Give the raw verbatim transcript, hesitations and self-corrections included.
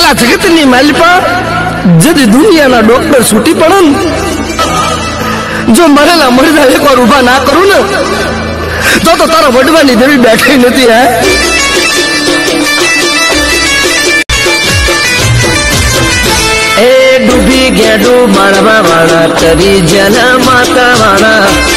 આ જગતની માલિપા જદ દુનિયાના ડોક્ટર છૂટી પડે ને, જો મરેલા મરદા એકવાર ઉભા ના કરું ને તો તો તારા વડવાની દેવી બેઠી નથી. હે એ ડૂબી ગયા ડૂબાડવા વાળા, કરી જલા માતા વાળા,